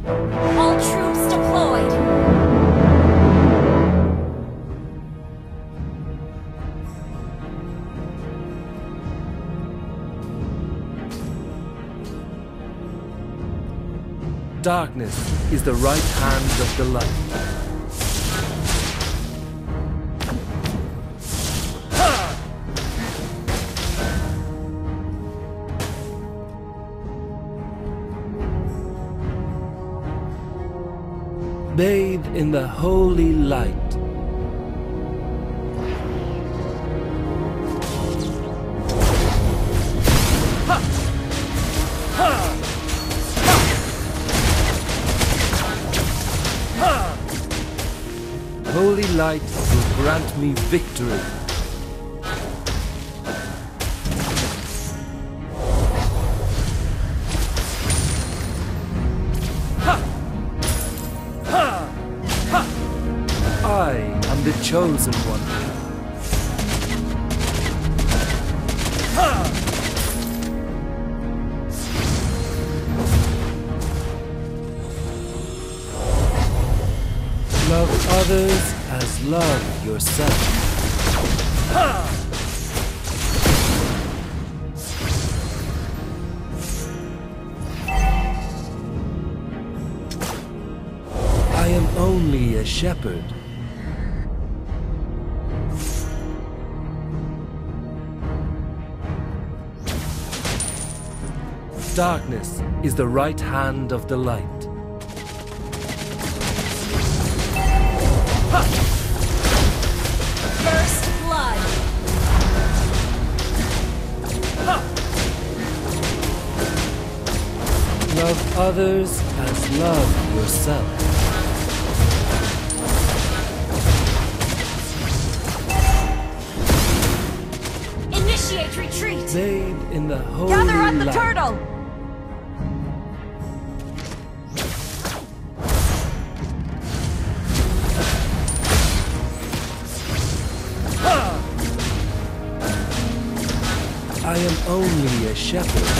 All troops deployed! Darkness is the right hand of the light. Bathe in the holy light. Holy light will grant me victory. I am the chosen one. Love others as love yourself. I am only a shepherd. Darkness is the right hand of the light. First blood! Love others as love yourself. Initiate retreat! Bathe in the holy Gather at the light. turtle! I am only a shepherd.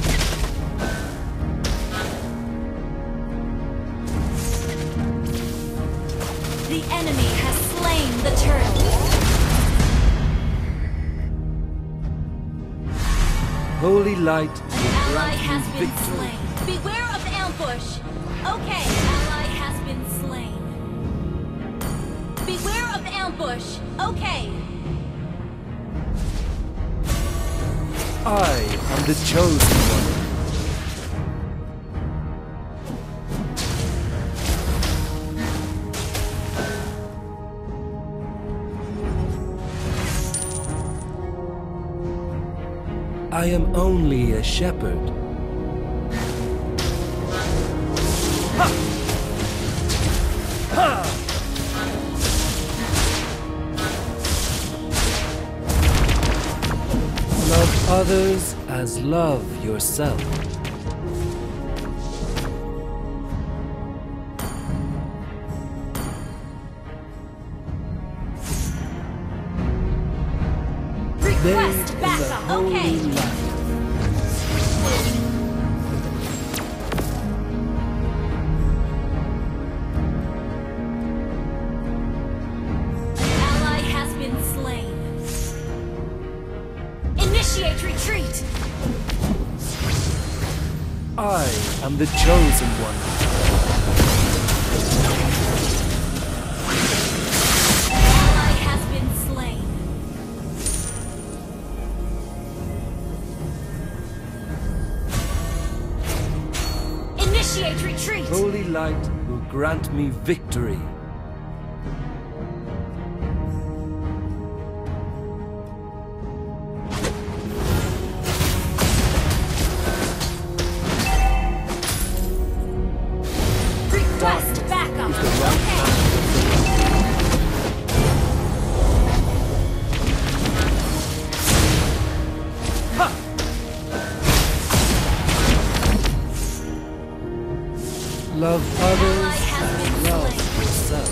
The enemy has slain the turtle. Holy light An will ally grant has me been victory. slain. Beware of ambush. Okay, ally has been slain. Beware of ambush. Okay. I am the chosen one. I am only a shepherd. Love others as love yourself. Request Bathe in the backup. holy Okay. light. Ally has been slain. Initiate retreat. I am the chosen one. Ally has been slain. Initiate retreat. Holy light will grant me victory. Request backup. Is the right Okay. hand of the light. Love others Ally has as been love slain. yourself.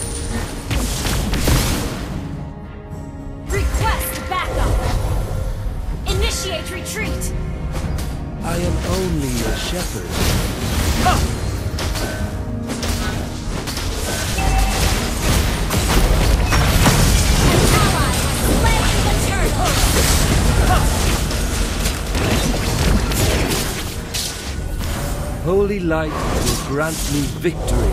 Request backup. Initiate retreat. I am only a shepherd. holy light will grant me victory.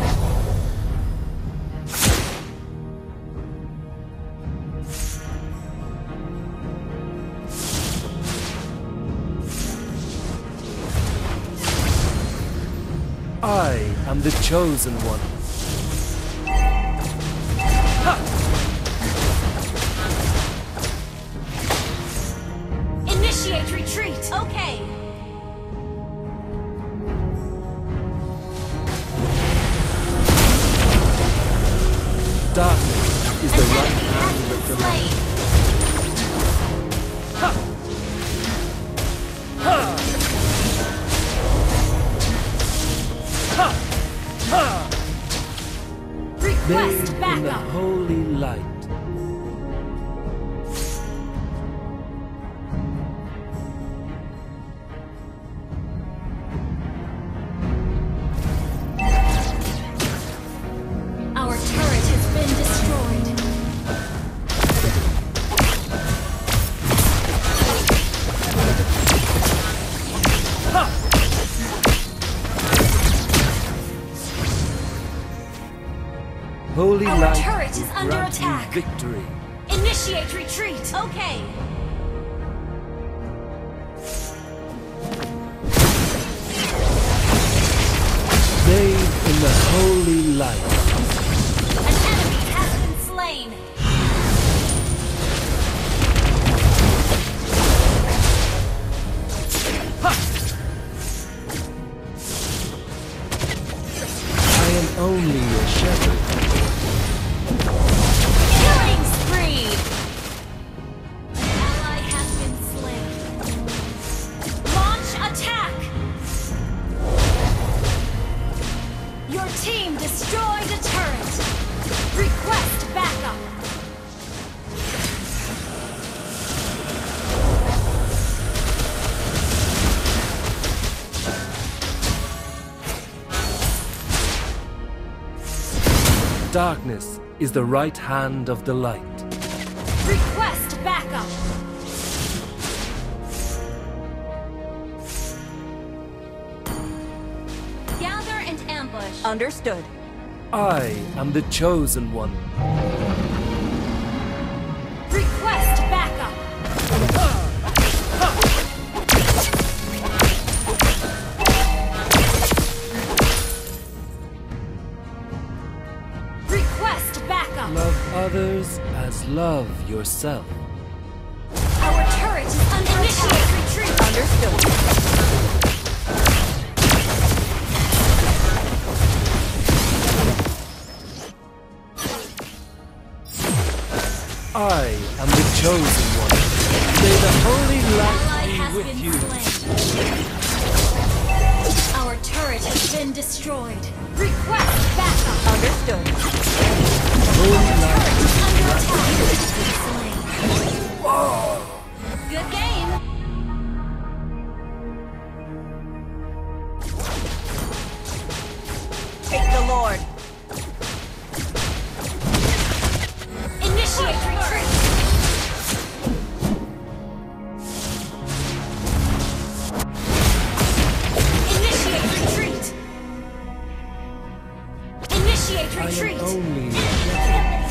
I am the chosen one. Initiate retreat. Okay. Darkness is the right hand of the light. Request Bathe in the backup. holy light. Our turret has been destroyed. Holy Our light turret is will under grant me attack. victory. Initiate retreat. Okay. Bathe in the holy light. An enemy has been slain. I am only a shepherd. Killing spree. Ally has been slain. Launch attack. Your team destroyed a turret. Request backup. Darkness is the right hand of the light. Request backup. Gather and ambush. Understood. I am the chosen one. Request backup. Request backup. Love others as love yourself. Our turret is under initiate retreat. Understood. I am the chosen one. May the holy Ally light has be with been you. slain. Our turret has been destroyed. Request backup. Understood. Holy light. Turret is under attack. Slain. Good game. Take the Lord. Initiate retreat. Initiate retreat. Initiate I retreat. am only a shepherd.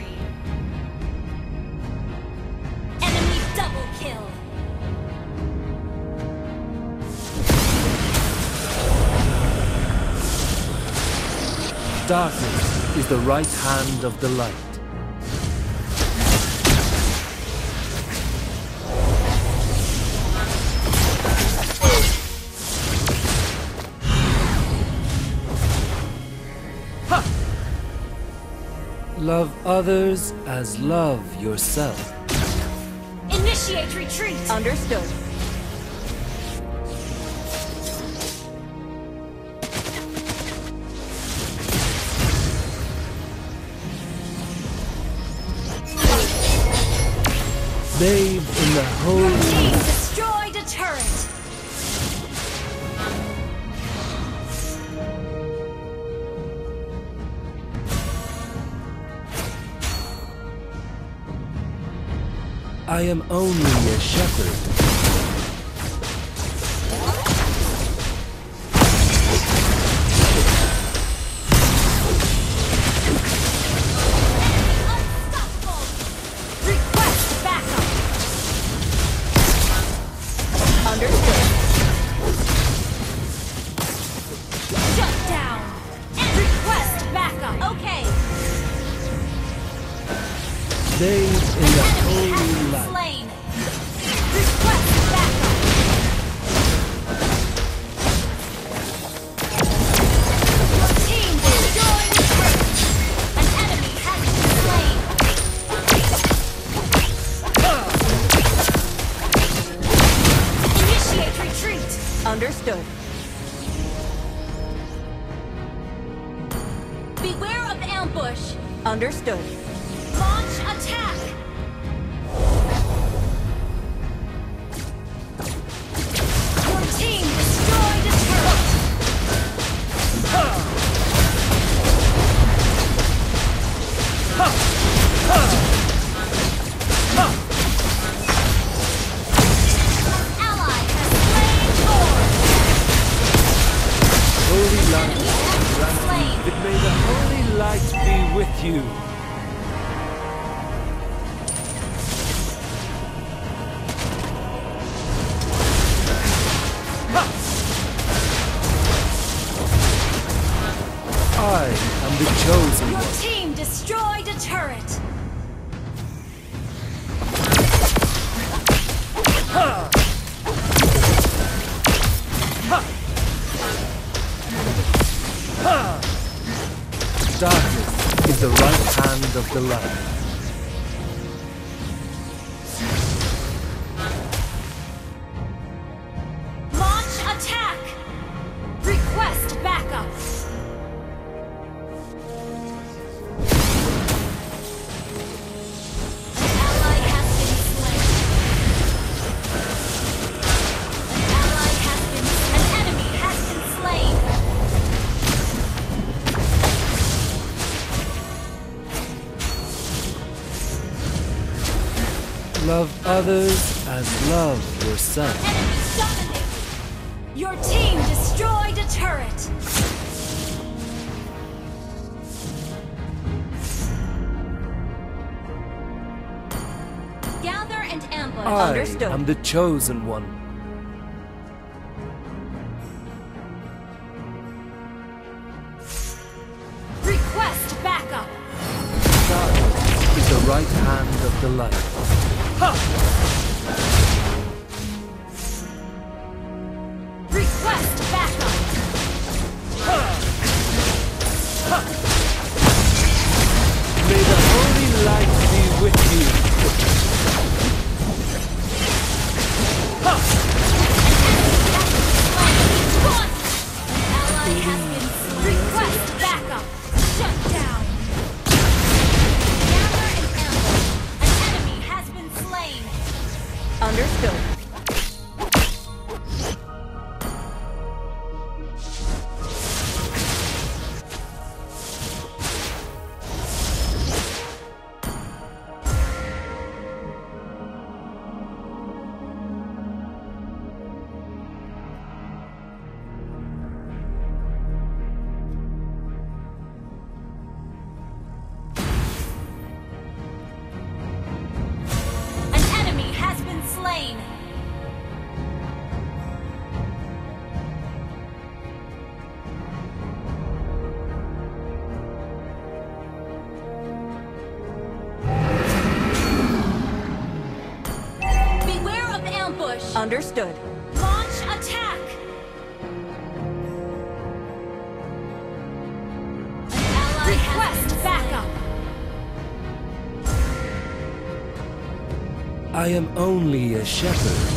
Enemy double kill. Darkness is the right hand of the light. Love others as love yourself. Initiate retreat. Understood. Bathe in the holy Team light. destroyed a turret. I am only a shepherd. bathed in the holy light. Slain. Request backup. Your team destroyed the turret. An enemy has been slain. Initiate retreat. Understood. Beware of ambush. Understood. Launch attack. Your team destroyed a turret. Ally has slain Lord. Holy light, Enemy has been slain. that may the holy light be with you. I am the chosen Your one. team destroyed a turret. Darkness is the right hand of the light. Launch attack. Request backup. Ally has been slain. An enemy has been slain. Love others as love yourself. Enemy dominated. Your team destroyed a turret. Gather and ambush. I Understood. am the chosen one. Request backup. Darkness is the right hand of the light. Request backup. May the holy light be with you. Ally has been slain. Request backup. Shut down. Gather and ambush. An enemy has been slain. Understood. An enemy has been slain. Beware of ambush. Understood. Launch attack. An ally Request backup. I am only a shepherd.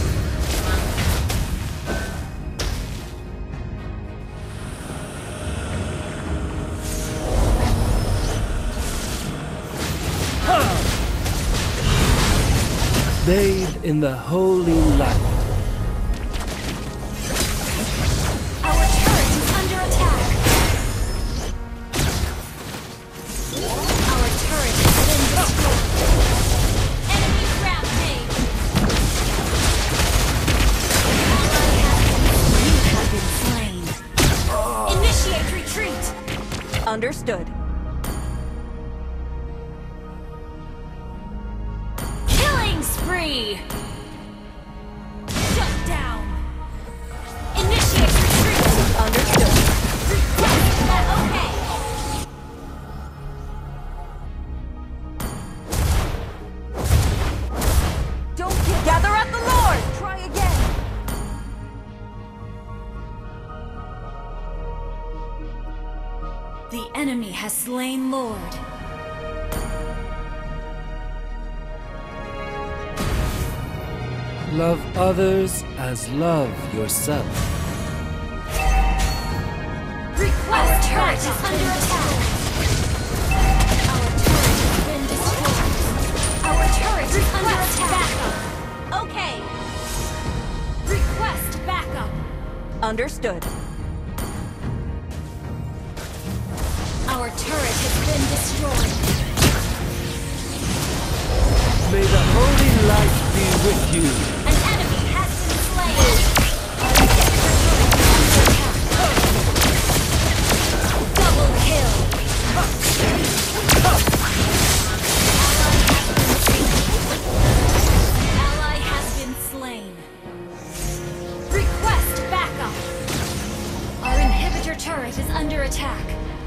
Bathed in the holy light. Our turret is under attack. Our turret has been destroyed. Enemy rampage. Ally has been Initiate retreat. Understood. Killing spree. Shut down. Initiate retreat. Understood. Okay. The enemy has slain Lord. Love others as love yourself. Our turret is under attack. Our turret has been destroyed. Our turret is under attack. Backup. Okay. Request backup. Understood. Our turret has been destroyed. May the holy light be with you. An enemy has been slain. Our inhibitor turret is under attack. Double kill. Ally has been slain. Request backup. Our inhibitor turret is under attack.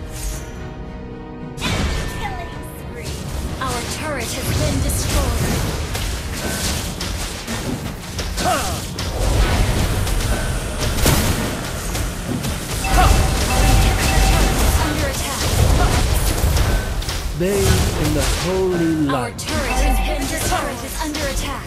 Killing spree. Our turret has been destroyed. Under attack. Bathe in the holy Our light. turret has been destroyed. Is under attack.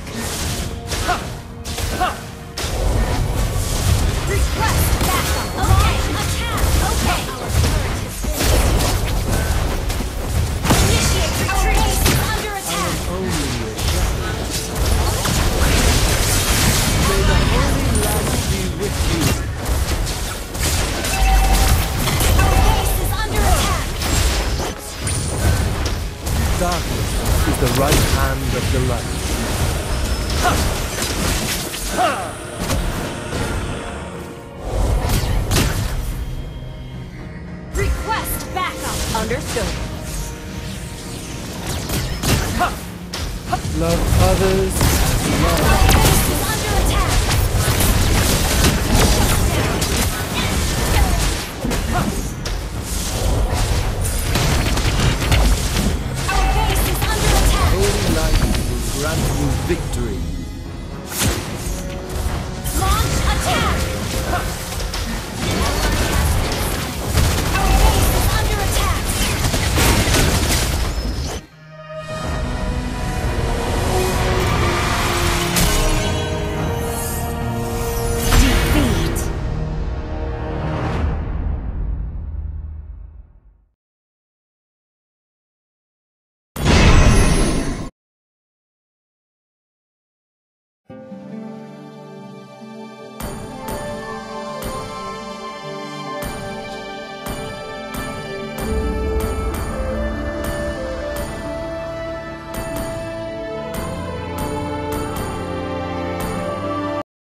Request backup. Okay. Attack. Okay. Our turret has been destroyed. Initiate retreat. Our base is under attack. Only a shepherd. May the holy light be with you. Our base is under attack. Darkness is the right hand of the light. Request backup. Understood. Love others as love